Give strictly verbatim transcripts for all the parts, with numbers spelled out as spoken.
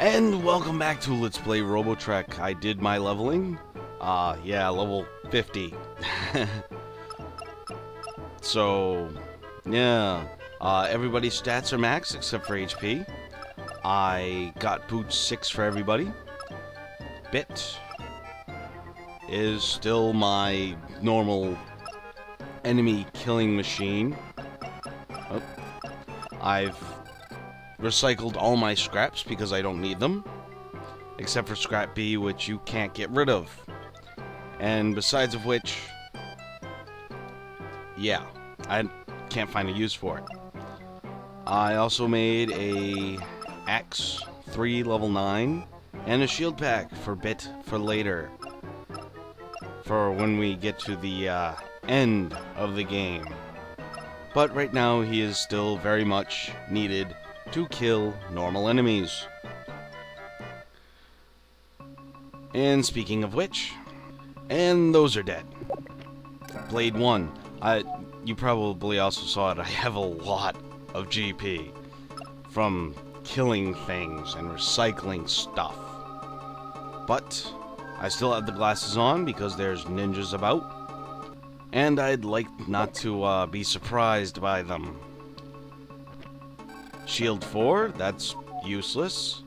And welcome back to Let's Play RoboTrek. I did my leveling. Uh, yeah, level fifty. So, yeah. Uh, everybody's stats are max except for H P. I got boots six for everybody. Bit is still my normal enemy killing machine. Oh. I've recycled all my scraps because I don't need them, except for scrap B, which you can't get rid of. And besides of which, yeah, I can't find a use for it. I also made a axe three level nine and a shield pack for bit for later, for when we get to the uh, end of the game. But right now he is still very much needed to kill normal enemies. And speaking of which, and those are dead. Blade one. I, you probably also saw it. I have a lot of G P from killing things and recycling stuff. But I still have the glasses on because there's ninjas about. And I'd like not to uh, be surprised by them. Shield four, that's useless.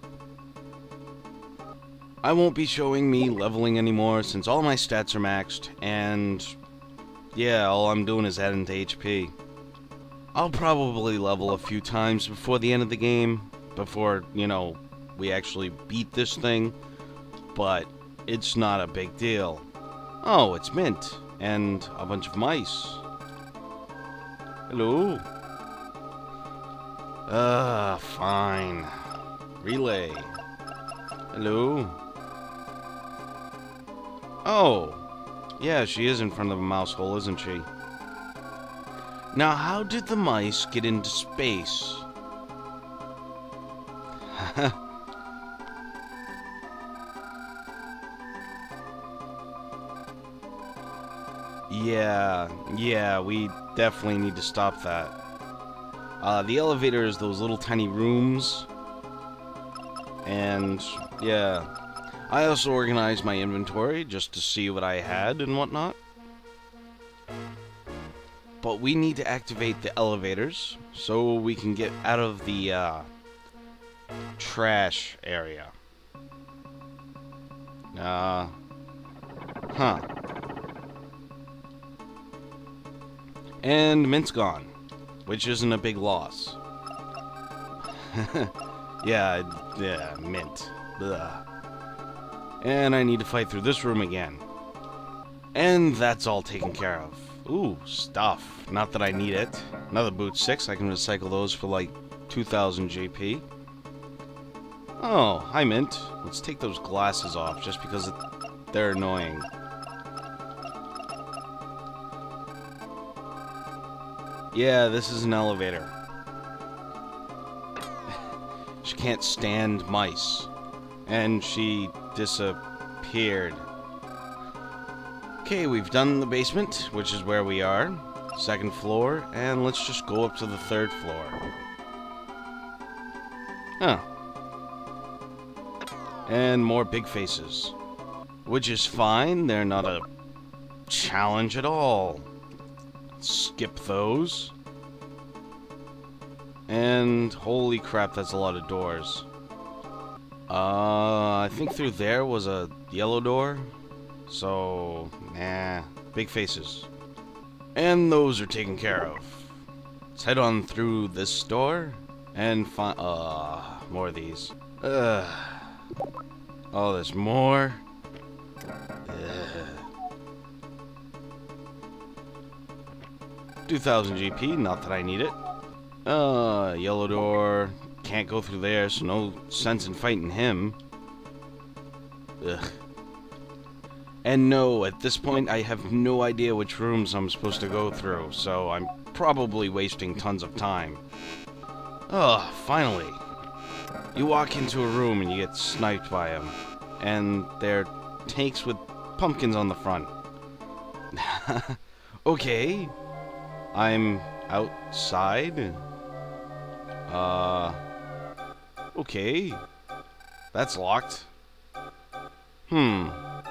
I won't be showing me leveling anymore since all my stats are maxed, and yeah, all I'm doing is adding to H P. I'll probably level a few times before the end of the game, before, you know, we actually beat this thing, but it's not a big deal. Oh, it's Mint, and a bunch of mice. Hello. Ah, uh, fine. Relay. Hello. Oh. Yeah, she is in front of a mouse hole, isn't she? Now, how did the mice get into space? yeah, yeah, we definitely need to stop that. Uh, the elevator is those little tiny rooms, and yeah, I also organized my inventory just to see what I had and whatnot. But we need to activate the elevators so we can get out of the uh, trash area. Uh, huh. And Mint's gone, which isn't a big loss. yeah, yeah, Mint. Ugh. And I need to fight through this room again. And that's all taken care of. Ooh, stuff. Not that I need it. Another boot six, I can recycle those for like two thousand J P. Oh, hi Mint. Let's take those glasses off just because it, they're annoying. Yeah, this is an elevator. She can't stand mice. And she disappeared. Okay, we've done the basement, which is where we are. Second floor, and let's just go up to the third floor. Huh. And more big faces. Which is fine, they're not a challenge at all. Skip those. And holy crap, that's a lot of doors. Uh, I think through there was a yellow door. So, nah, big faces. And those are taken care of. Let's head on through this door and find, uh, more of these. Ugh. Oh, there's more. Ugh. two thousand G P, not that I need it. Uh, yellow door. Can't go through there, so no sense in fighting him. Ugh. And no, at this point, I have no idea which rooms I'm supposed to go through, so I'm probably wasting tons of time. Ugh, finally. You walk into a room and you get sniped by them. And they're tanks with pumpkins on the front. Okay. I'm outside. Uh... Okay. That's locked. Hmm.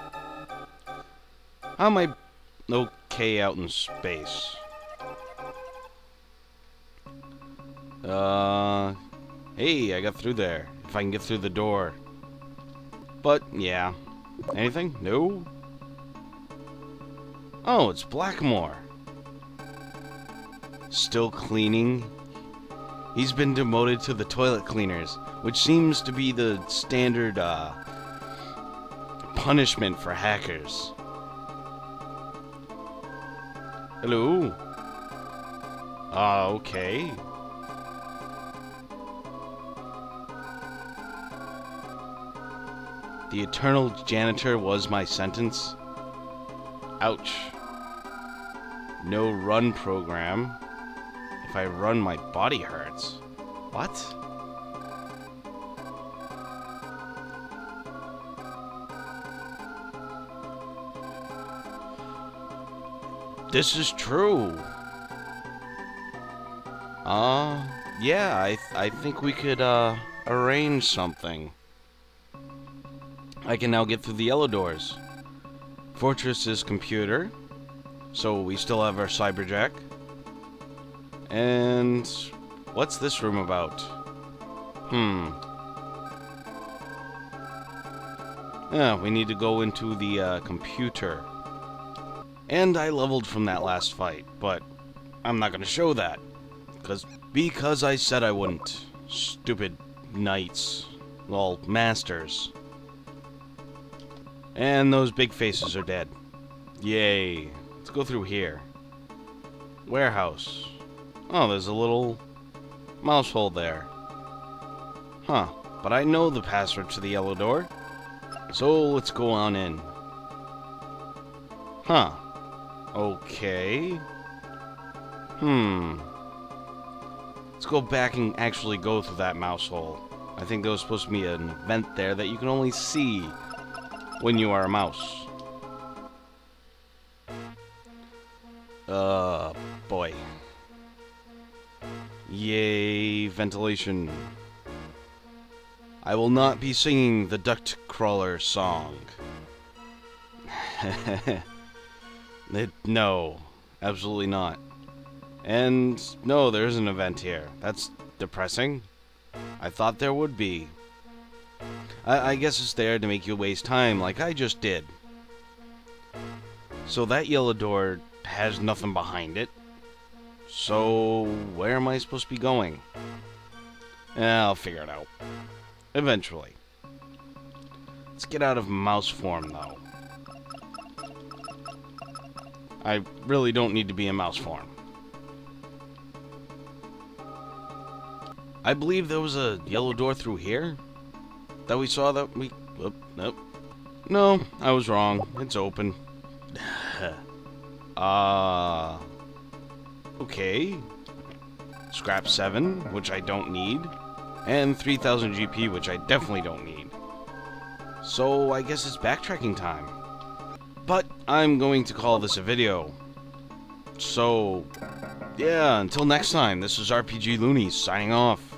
How am I okay out in space? Uh, hey, I got through there. If I can get through the door. But, yeah. Anything? No? Oh, it's Blackmore. Still cleaning? He's been demoted to the toilet cleaners, which seems to be the standard, uh, punishment for hackers. Hello? Ah, uh, okay. The eternal janitor was my sentence. Ouch. No run program. If I run, my body hurts. What? This is true. Uh, yeah, I, th I think we could, uh, arrange something. I can now get through the yellow doors. Fortress's computer. So we still have our cyberjack. And what's this room about? Hmm. Yeah, we need to go into the uh, computer. And I leveled from that last fight, but I'm not going to show that. Cause, because I said I wouldn't. Stupid knights. Well, masters. And those big faces are dead. Yay. Let's go through here. Warehouse. Oh, there's a little mouse hole there. Huh. But I know the password to the yellow door. So let's go on in. Huh. Okay. Hmm. Let's go back and actually go through that mouse hole. I think there was supposed to be an event there that you can only see when you are a mouse. Uh, boy. Yay, ventilation. I will not be singing the duct crawler song. it, no, absolutely not. And no, there is an event here. That's depressing. I thought there would be. I, I guess it's there to make you waste time like I just did. So that yellow door has nothing behind it. So where am I supposed to be going? Eh, I'll figure it out. Eventually. Let's get out of mouse form, though. I really don't need to be in mouse form. I believe there was a yellow door through here that we saw that we... Oh, nope. No, I was wrong. It's open. Ah... uh, okay. Scrap seven, which I don't need. And three thousand G P, which I definitely don't need. So I guess it's backtracking time. But I'm going to call this a video. So, yeah, until next time, this is R P G Looney signing off.